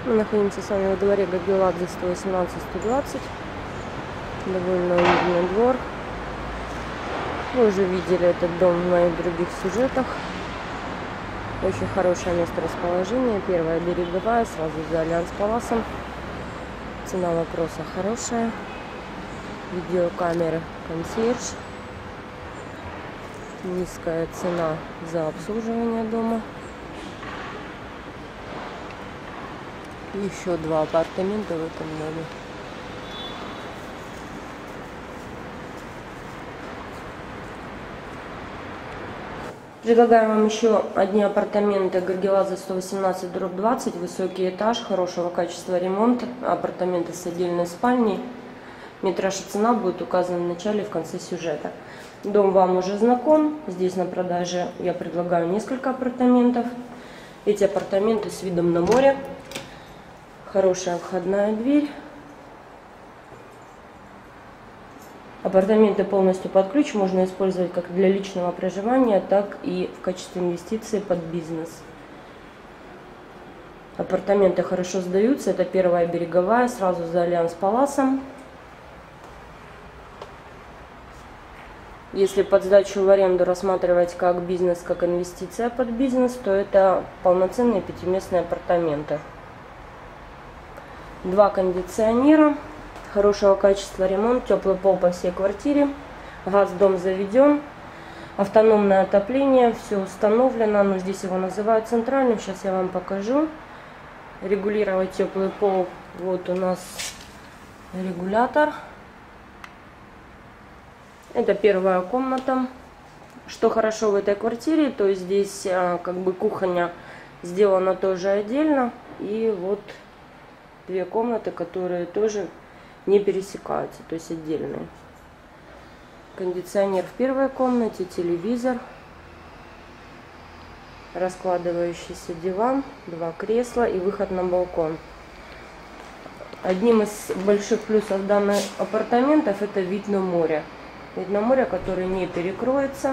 Мы находимся с вами во дворе Горгеладзе 118-120. Довольно уютный двор. Вы уже видели этот дом в моих других сюжетах. Очень хорошее место расположения. Первая береговая, сразу за Альянс Паласом. Цена вопроса хорошая. Видеокамеры, консьерж. Низкая цена за обслуживание дома. Еще 2 апартамента в этом доме. Предлагаем вам еще одни апартаменты Горгеладзе 118/20, высокий этаж, хорошего качества ремонт, апартаменты с отдельной спальней. Метраж и цена будет указаны в начале и в конце сюжета. Дом вам уже знаком. Здесь на продаже я предлагаю несколько апартаментов. Эти апартаменты с видом на море. Хорошая входная дверь. Апартаменты полностью под ключ. Можно использовать как для личного проживания, так и в качестве инвестиции под бизнес. Апартаменты хорошо сдаются. Это первая береговая, сразу за Альянс Паласом. Если под сдачу в аренду рассматривать как бизнес, как инвестиция под бизнес, то это полноценные 5-местные апартаменты. 2 кондиционера, хорошего качества ремонт, теплый пол по всей квартире, газ в дом заведен, автономное отопление, все установлено, но здесь его называют центральным, сейчас я вам покажу. Регулировать теплый пол, вот у нас регулятор. Это первая комната. Что хорошо в этой квартире, то здесь как бы кухня сделана тоже отдельно, и вот 2 комнаты, которые тоже не пересекаются, то есть отдельные. Кондиционер в первой комнате, телевизор, раскладывающийся диван, 2 кресла и выход на балкон. Одним из больших плюсов данных апартаментов это вид на море. Вид на море, который не перекроется.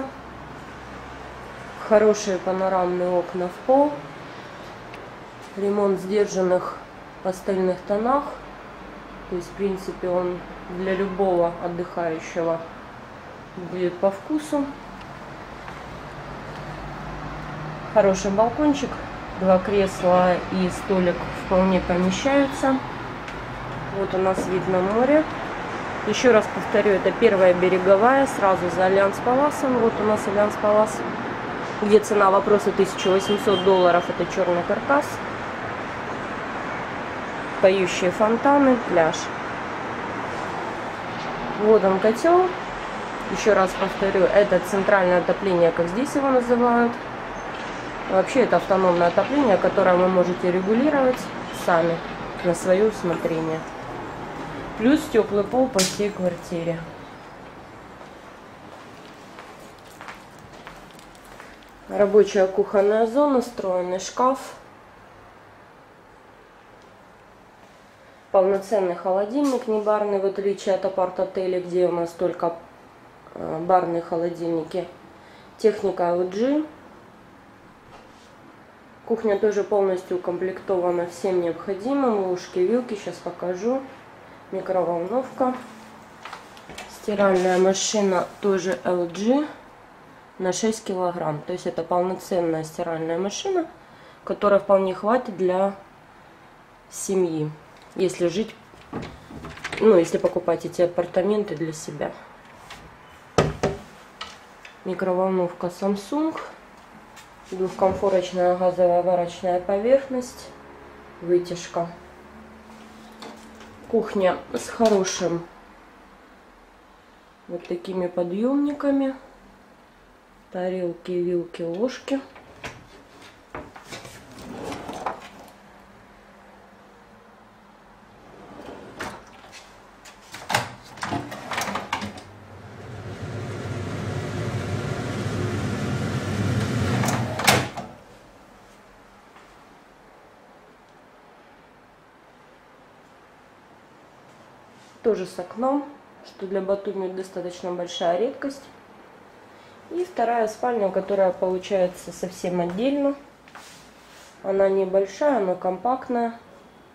Хорошие панорамные окна в пол. Ремонт сдержанных пастельных тонах. То есть, в принципе, он для любого отдыхающего будет по вкусу. Хороший балкончик. 2 кресла и столик вполне помещаются. Вот у нас вид на море. Еще раз повторю, это первая береговая, сразу за Альянс Паласом. Вот у нас Альянс Палас, где цена вопроса $1800, это черный каркас. Поющие фонтаны, пляж. Вот он котел. Еще раз повторю, это центральное отопление, как здесь его называют. Вообще это автономное отопление, которое вы можете регулировать сами на свое усмотрение. Плюс теплый пол по всей квартире. Рабочая кухонная зона, встроенный шкаф. Полноценный холодильник, не барный, в отличие от апарт-отеля, где у нас только барные холодильники. Техника LG. Кухня тоже полностью укомплектована всем необходимым. Ложки, вилки, сейчас покажу. Микроволновка. Стиральная машина тоже LG на 6 килограмм. То есть это полноценная стиральная машина, которая вполне хватит для семьи. Если жить, если покупать эти апартаменты для себя. Микроволновка Samsung. Двухкомфорочная газовая варочная поверхность. Вытяжка. Кухня с хорошим вот такими подъемниками. Тарелки, вилки, ложки. Тоже с окном, что для Батуми достаточно большая редкость. И вторая спальня, которая получается совсем отдельно. Она небольшая, но компактная.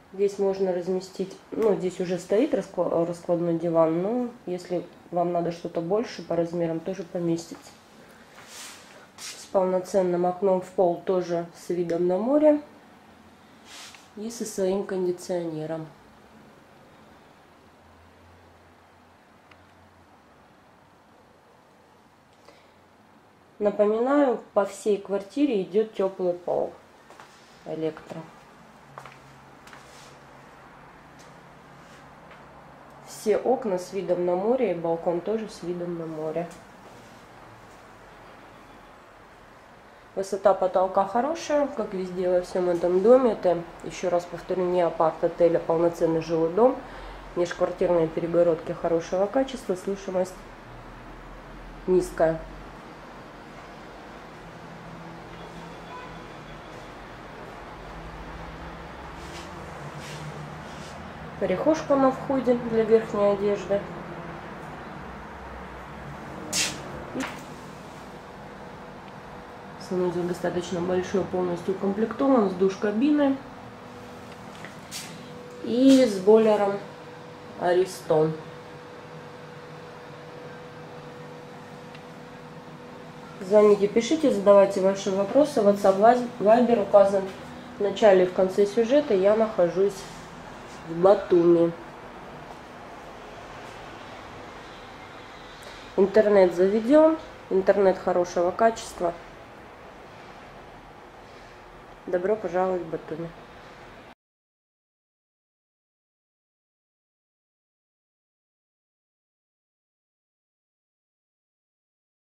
Здесь можно разместить, ну, здесь уже стоит раскладной диван, но если вам надо что-то больше по размерам, тоже поместится. С полноценным окном в пол, тоже с видом на море и со своим кондиционером. Напоминаю, по всей квартире идет теплый пол электро. Все окна с видом на море и балкон тоже с видом на море. Высота потолка хорошая, как везде во всем этом доме. Это, еще раз повторю, не апарт-отель, а полноценный жилой дом. Межквартирные перегородки хорошего качества, слышимость низкая. Прихожка на входе для верхней одежды. Санузел достаточно большой, полностью укомплектован с душ-кабиной и с бойлером Аристон. Звоните, пишите, задавайте ваши вопросы. WhatsApp, Viber указан в начале и в конце сюжета. Я нахожусь в Батуми. Интернет заведен, интернет хорошего качества. Добро пожаловать в Батуми.